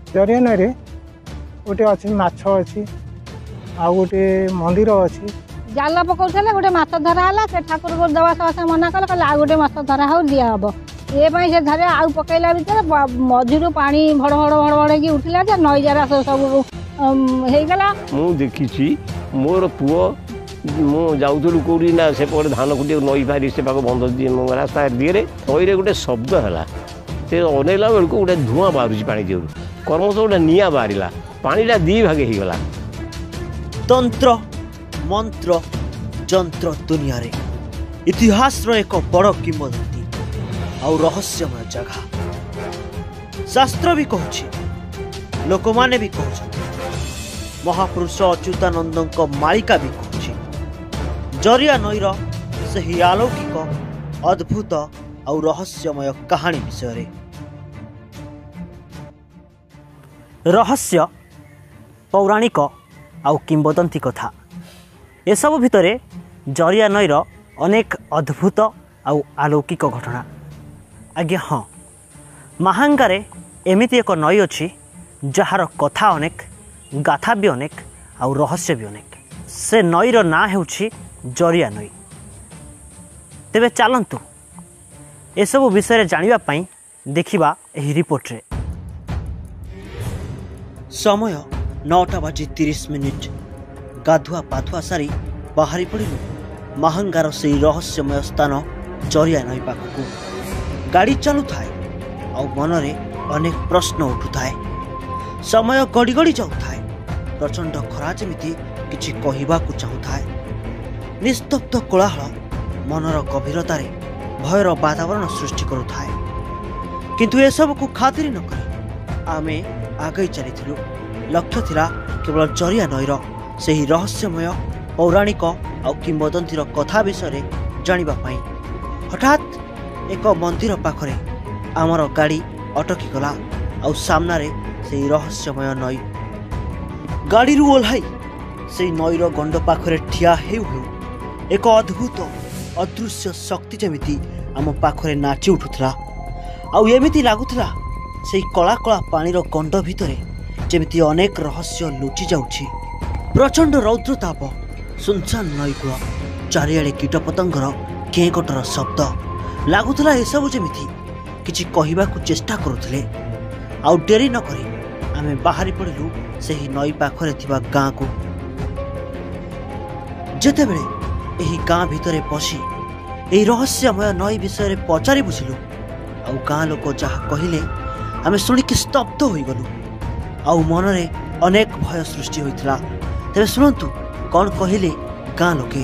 जरिया नई गोटे अच्छी माछ अच्छी आउ गोटे मंदिर अच्छी जाल पकाउले गोटे माछ धरा है से ठाकुर को दवा सवासा मना कले कहले आ गोटे माछ धरा हो दिया हम ये से धरे आउ पकईला भितर मझिरू पानी भड़ भड़ भड़ भड़ की उठिला जे नई जरा सब हो गला मु देखी मोर पुओ मु जाऊलु कौटी ना से धान कुटी नई पारि से बंद रास्ता दिए नई गोटे शब्द है से अनेला बेलू गोटे धूआं बाहर पानी दिवर कर्मश गोटे निआ बाहर पानीटा दी भागे हो गला। तंत्र मंत्र जंत्र दुनिया रे इतिहास रो एक बड़ किंवदंती आउ रहस्यमय जगह शास्त्र भी कहूँ लोक माने भी कहते महापुरुष अच्युतानंद मालिका भी कहूँ जरिया नईर से ही अलौकिक अद्भुत आउ रहस्यमय कहानी विषय रहस्य पौराणिक आउ किंवदंती कथा एसबू भितर जरिया नईर अनेक अद्भुत आउ अलौकिक घटना आज्ञा हाँ महांगारे एमिति एक नई अच्छी जार कथा अनेक गाथा भी अनेक आउ रहस्य भी अनेक से नईर ना हेउछि जरिया नई। तेबे चलतु एसबू विषय जानिबा पई देखिबा एही रिपोर्ट रे। समय 9:30 गाधुआ पाधुआ सारी बाहरी पड़ू महांगार से रहस्यमय स्थान जरिया नई पाखक गाड़ी चलु थाए आ मनरे अनेक प्रश्न उठुए समय गड़ी गड़ी जाऊए प्रचंड खरा जमी किछि कहवाकू चाहूए निस्तब्ध कोलाहल मनर गभीरतार भयर वातावरण सृष्टि करुए किंतु एसबू को खातिर नक आमे आगे चली लक्ष्य थिला केवल जरिया नईर से ही रहस्यमय पौराणिक आउ किंवदंतीर कथा विषय जानिबा पाई हठात एक मंदिर पाखरे आमर गाड़ी अटकी गला आउ सामनारे से रहस्यमय नई गाड़ी ओह्लाई से नईर गंड पाखरे ठिया हेउ हेउ एक अद्भुत अदृश्य शक्ति जमिति आम पाखरे नाची उठुला आउ एमिति लागुला से कला कला पानीर गंड भितरे जेमिति अनेक रहस्य लुचि जाउछि। प्रचंड रौद्रताप सुनसान नई कूल चारिआडे कीटपतंगर केकटर शब्द लगुला एसबू जमिति किछि कहवाकू चेष्टा करुथिले आउ डेरी न करी आमे बाहरी पड़िलु सेही नई पाखरे थिबा गाँ को जेतेबेले एही गाँ भितरे पशी एही रहस्यमय नई विषय पचारि बुझिलु आउ गाँ लोक जहा कहिले आमे शुणिकी स्तब्ध होई गलु आउ मनरे अनेक भय सृष्टि होइथिला। तेबे शुणंतु कौन कहिले गाँ लोके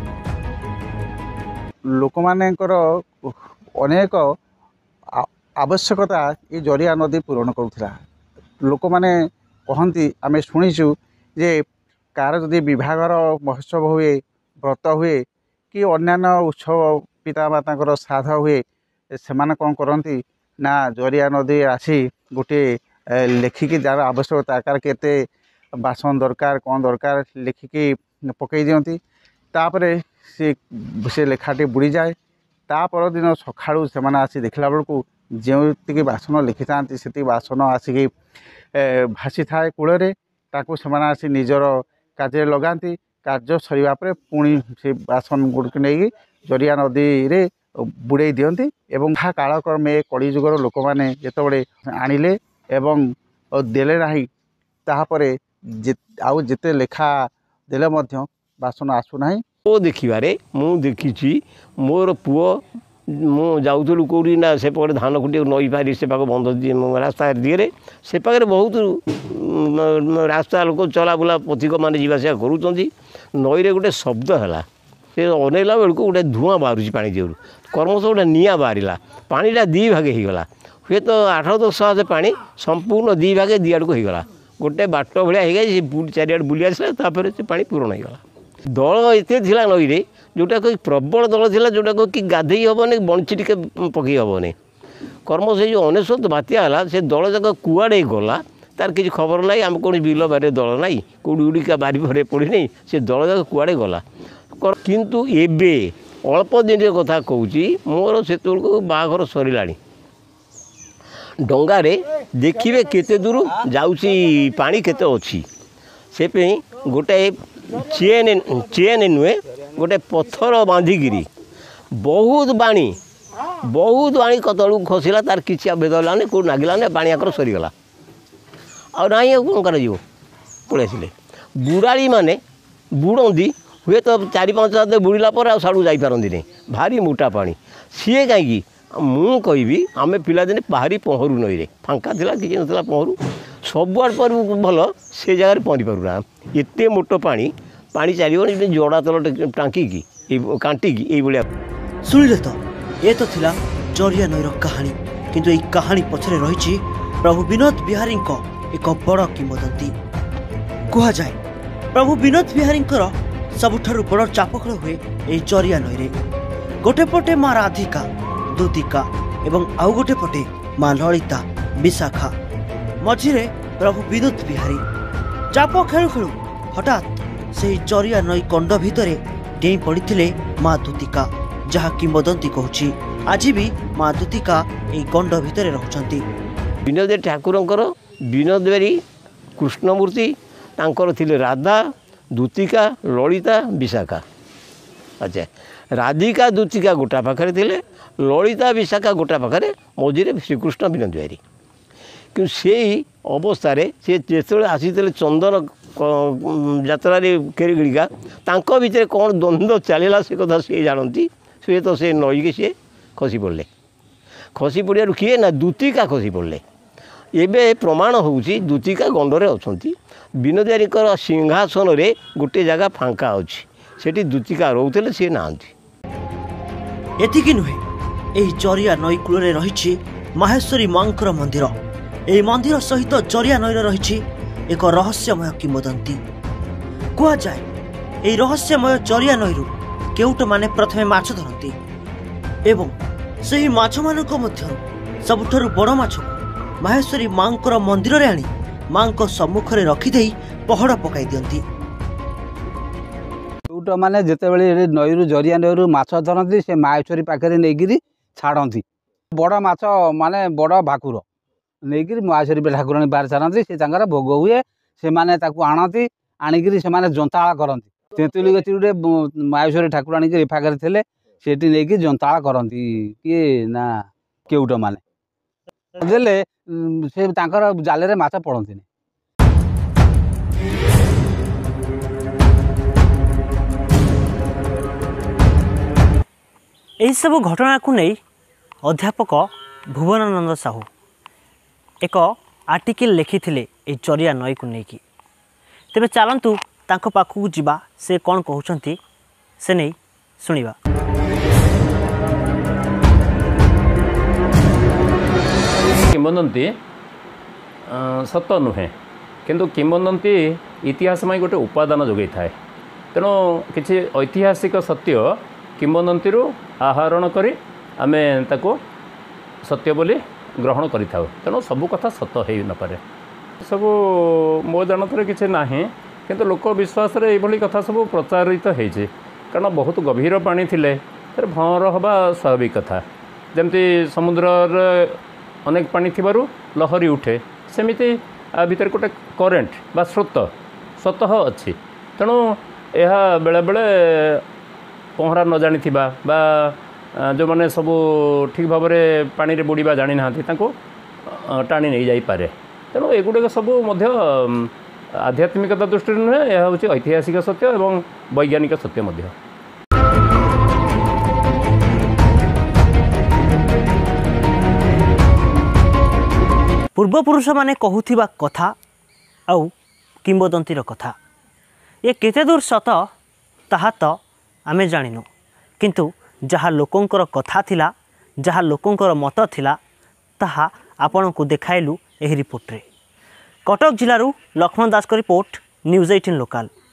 लोक मानकर अनेक आवश्यकता ये जरिया नदी पूरण करुला लोक मैंने कहती आम शुणीचु जे कार जदि विभागर महोत्सव हुए व्रत हुए कि अन्यान्य उत्सव पितामाता श्राद्ध हुए से कौन करती ना जरिया नदी आसी गोटे लेखिकी जार आवश्यकता कार केते बासन दरकार कौन दरकार लेखिकी पकई दियंती तापरे से लेखाटी बुड़ी जाए ता पर दिन सकाळू से आसी देखला बेलू जो बासन लिखि था से बासन आसिक भासी थाए कूल से आसी निजर कार्य लगाती कार्य सरिबा परे पुणी से बासन गुड़ नहीं जरिया नदी रे बुड़े दियंती एवं कालक्रमे कली जुगर लोक मैंने जितेबले आनिले एवं देले नाही ताहापरे आउ जेते लेखा देले मध्य बासन आसु नाही। ओ देखिबारे मु देखिछि मोर पुओ मु जाऊलु कौटी ना से धान कुटी नई पारि से बंद रास्ता दिए से पाखे बहुत रास्ता लोक चला बुला पथिक मैंने जावासिया करूँ नई गोटे शब्द है से अनेला बेलू गोटे धूआं बाहर पानी दिवर कर्मश गोटे निआ बाहर पानीटा दी भागे हो गला हुए तो 8-10 हाथ पानी संपूर्ण दी भागे दी आड़क होगला गोटे बाट भाया हो गई चारिआड बुली आसला से पानी पूरण होगला दल एते थिला नई रे जोटा कोई प्रबल दल थिला जोटा को कि गाधई हेनी बंची टिके पकई हेनी कर्म से जो 19 बात्या है से दल जाक कुआड़े गला तार किसी खबर ना आम कौन बिल बारे दल ना कौटी उड़िका बारी भरे पड़ी से दल जाक कुआड़े गला किंतु एबे अल्प दिन कथा कहूँ मोर से बाहाघर सरला ଡଙ୍ଗାରେ ଦେଖିବେ କେତେ ଦୂର ଯାଉଛି ପାଣି କେତେ ଅଛି। ସେପାଇଁ ଗୋଟାଏ ଚେନ୍ ନୁହେଁ ଗୋଟେ ପଥର ବାନ୍ଧିକିରି ବହୁତ ପାଣି ତଳକୁ ଖସିଲା। ତାର କିଛି ଭେଦ ହେଲାନି, କେଉଁଠି ନାଗିଲାନି, ପାଣି ଆଙ୍କର ସରିଗଲା। ଆଉ ନାହିଁ, ଆଉ କ'ଣ କରାଯିବ? ପଳେଇ ଆସିଲେ। ବୁଡ଼ାଳି ମାନେ ବୁଡ଼ନ୍ତି, ହୁଏତ 4-5 ହାତ ବୁଡ଼ିଲା ପରେ ଆଉ ସାଡ଼ୁ ଯାଇପାରନ୍ତିନି, ଭାରି ମୋଟା ପାଣି। ସିଏ କାହିଁକି ମୁଁ କହିବି, ଆମେ ପିଲାଦିନେ ବାହାରି ପହଁରୁ ନଈରେ, ଫାଙ୍କା ଥିଲା କିଛି ନଥିଲା, ପହଁରୁ ସବୁଆଡ଼େ ପରିବୁ ଭଲ, ସେ ଜାଗାରେ ପହଁରି ପାରୁନା। ଏତେ ମୋଟ ପାଣି ଚାଲିବନି ଜଡ଼ା ତଳ ଟାଙ୍କିକି କାଣ୍ଟିକି ଏଇଭଳିଆ। ଶୁଣିଲେ ତ, ଏ ତ ଥିଲା ଜରିଆ ନଈର କାହାଣୀ। କିନ୍ତୁ ଏହି କାହାଣୀ ପଛରେ ରହିଛି ପ୍ରଭୁ ବିନୋଦ ବିହାରୀଙ୍କ ଏକ ବଡ଼ କିମ୍ବଦନ୍ତୀ। କୁହାଯାଏ ପ୍ରଭୁ ବିନୋଦ ବିହାରୀଙ୍କର ସବୁଠାରୁ ବଡ଼ ଚାପଖେଳ ହୁଏ ଏହି ଜରିଆ ନଈରେ। ଗୋଟେ ପଟେ ମା ରାଧିକା, ଦୁତିକା ଏବଂ ଆଉ ଗୋଟେ ପଟେ ମା ଲଳିତା, ବିଶାଖା, ମଝିରେ ପ୍ରଭୁ ବିନୋଦ ବିହାରୀ। ଚାପ ଖେଳୁ ଖେଳୁ ହଠାତ୍ ସେହି ଜରିଆ ନଈ କଣ୍ଡ ଭିତରେ ଡେଇଁ ପଡ଼ିଥିଲେ ମା ଦୁତିକା, ଯାହା କିମ୍ବଦନ୍ତୀ କହୁଛି ଆଜି ବି ମା ଦୁତିକା ଏହି ଗଣ୍ଡ ଭିତରେ ରହୁଛନ୍ତି। ବିନୋଦ ଠାକୁରଙ୍କର ବିନୋଦ ବେରୀ କୃଷ୍ଣମୂର୍ତ୍ତି, ତାଙ୍କର ଥିଲେ ରାଧା, ଦୁତିକା, ଲଳିତା, ବିଶାଖା। ଆଚ୍ଛା, ରାଧିକା ଦୁତିକା ଗୋଟା ପାଖରେ ଥିଲେ, ଲଳିତା ବିଶାଖା ଗୋଟା ପାଖରେ, ମଝିରେ ଶ୍ରୀକୃଷ୍ଣ ବିନୋଦ ବିହାରୀ। କିନ୍ତୁ ସେଇ ଅବସ୍ଥାରେ ସେ ଯେତେବେଳେ ଆସିଥିଲେ ଚନ୍ଦନ ଯାତ୍ରାରେ କେରିଗିଳିକା, ତାଙ୍କ ଭିତରେ କ'ଣ ଦ୍ୱନ୍ଦ୍ୱ ଚାଲିଲା ସେ କଥା ସିଏ ଜାଣନ୍ତି। ସିଏ ତ ସେ ନଈକି ସିଏ ଖସି ପଡ଼ିଲେ। ଖସି ପଡ଼ିବାରୁ କିଏ ନା ଦୁତିକା ଖସି ପଡ଼ିଲେ। ଏବେ ପ୍ରମାଣ ହେଉଛି ଦୁତିକା ଗଣ୍ଡରେ ଅଛନ୍ତି। ବିନୋଦ ବିହାରୀଙ୍କର ସିଂହାସନରେ ଗୋଟେ ଜାଗା ଫାଙ୍କା ଅଛି, ସେଠି ଦୁତିକା ରହୁଥିଲେ, ସିଏ ନାହାନ୍ତି। ଏତିକି ନୁହେଁ, ଏହି ଜରିଆ ନଈ କୂଳରେ ରହିଛି ମାହେଶ୍ୱରୀ ମାଙ୍କର ମନ୍ଦିର। ଏହି ମନ୍ଦିର ସହିତ ଜରିଆ ନଈର ରହିଛି ଏକ ରହସ୍ୟମୟ କିମ୍ବଦନ୍ତୀ। କୁହାଯାଏ ଏହି ରହସ୍ୟମୟ ଜରିଆ ନଈରୁ କେଉଟମାନେ ପ୍ରଥମେ ମାଛ ଧରନ୍ତି ଏବଂ ସେହି ମାଛମାନଙ୍କ ମଧ୍ୟରୁ ସବୁଠାରୁ ବଡ଼ ମାଛକୁ ମାହେଶ୍ୱରୀ ମାଙ୍କର ମନ୍ଦିରରେ ଆଣି ମାଙ୍କ ସମ୍ମୁଖରେ ରଖିଦେଇ ପହଡ଼ ପକାଇ ଦିଅନ୍ତି। କେଉଟମାନେ ଯେତେବେଳେ ନଈରୁ ଜରିଆ ନଈରୁ ମାଛ ଧରନ୍ତି, ସେ ମାହେଶ୍ୱରୀ ପାଖରେ ନେଇକିରି ଛାଡ଼ନ୍ତି। ବଡ଼ ମାଛ ମାନେ ବଡ଼ ଭାକୁର ନେଇକିରି ମାହେଶ୍ୱରୀ ଠାକୁରାଣୀ ବାହାରେ ଛାଡ଼ନ୍ତି। ସେ ତାଙ୍କର ଭୋଗ ହୁଏ, ସେମାନେ ତାକୁ ଆଣନ୍ତି, ଆଣିକିରି ସେମାନେ ଜନ୍ତାଳ କରନ୍ତି। ତେନ୍ତୁଳି ଗଛ ଗୋଟେ ମାହେଶ୍ୱରୀ ଠାକୁରାଣୀ ଏ ପାଖରେ ଥିଲେ, ସେଠି ନେଇକି ଜନ୍ତାଳ କରନ୍ତି। କିଏ ନା କେଉଟମାନେ ଦେଲେ ସେ ତାଙ୍କର ଜାଲରେ ମାଛ ପଡ଼ନ୍ତିନି। ଏହିସବୁ ଘଟଣାକୁ ନେଇ ଅଧ୍ୟାପକ ଭୁବନାନନ୍ଦ ସାହୁ ଏକ ଆର୍ଟିକଲ ଲେଖିଥିଲେ ଏହି ଜରିଆ ନଈକୁ ନେଇକି। ତେବେ ଚାଲନ୍ତୁ ତାଙ୍କ ପାଖକୁ ଯିବା, ସେ କ'ଣ କହୁଛନ୍ତି ସେ ନେଇ ଶୁଣିବା। କିମ୍ବଦନ୍ତୀ ସତ ନୁହେଁ, କିନ୍ତୁ କିମ୍ବଦନ୍ତୀ ଇତିହାସ ପାଇଁ ଗୋଟେ ଉପାଦାନ ଯୋଗାଇଥାଏ। ତେଣୁ କିଛି ଐତିହାସିକ ସତ୍ୟ କିମ୍ବଦନ୍ତୀରୁ ଆହରଣ କରି ଆମେ ତାକୁ ସତ୍ୟ ବୋଲି ଗ୍ରହଣ କରିଥାଉ। ତେଣୁ ସବୁ କଥା ସତ ହେଇ ନପାରେ। ସବୁ ମୋ ଜାଣତରେ କିଛି ନାହିଁ, କିନ୍ତୁ ଲୋକ ବିଶ୍ୱାସରେ ଏଇଭଳି କଥା ସବୁ ପ୍ରଚାରିତ ହେଇଛି। କାରଣ ବହୁତ ଗଭୀର ପାଣି ଥିଲେ ତାର ଭଁର ହେବା ସ୍ୱାଭାବିକ କଥା। ଯେମିତି ସମୁଦ୍ରରେ ଅନେକ ପାଣି ଥିବାରୁ ଲହରୀ ଉଠେ, ସେମିତି ଆ ଭିତରେ ଗୋଟେ କରେଣ୍ଟ ବା ସ୍ରୋତ ସ୍ୱତଃ ଅଛି। ତେଣୁ ଏହା ବେଳେବେଳେ ପହଁରା ନ ଜାଣିଥିବା ବା ଯେଉଁମାନେ ସବୁ ଠିକ୍ ଭାବରେ ପାଣିରେ ବୁଡ଼ିବା ଜାଣିନାହାନ୍ତି, ତାଙ୍କୁ ଟାଣି ନେଇଯାଇପାରେ। ତେଣୁ ଏଗୁଡ଼ିକ ସବୁ ମଧ୍ୟ ଆଧ୍ୟାତ୍ମିକତା ଦୃଷ୍ଟିରୁ ନୁହେଁ, ଏହା ହେଉଛି ଐତିହାସିକ ସତ୍ୟ ଏବଂ ବୈଜ୍ଞାନିକ ସତ୍ୟ ମଧ୍ୟ। ପୂର୍ବପୁରୁଷମାନେ କହୁଥିବା କଥା ଆଉ କିମ୍ବଦନ୍ତୀର କଥା ଏ କେତେ ଦୂର ସତ ତାହା ତ ଆମେ ଜାଣିନୁ, କିନ୍ତୁ ଯାହା ଲୋକଙ୍କର କଥା ଥିଲା, ଯାହା ଲୋକଙ୍କର ମତ ଥିଲା, ତାହା ଆପଣଙ୍କୁ ଦେଖାଇଲୁ ଏହି ରିପୋର୍ଟରେ। କଟକ ଜିଲ୍ଲାରୁ ଲକ୍ଷ୍ମଣ ଦାସଙ୍କ ରିପୋର୍ଟ, ନ୍ୟୁଜ୍ 18 ଲୋକାଲ।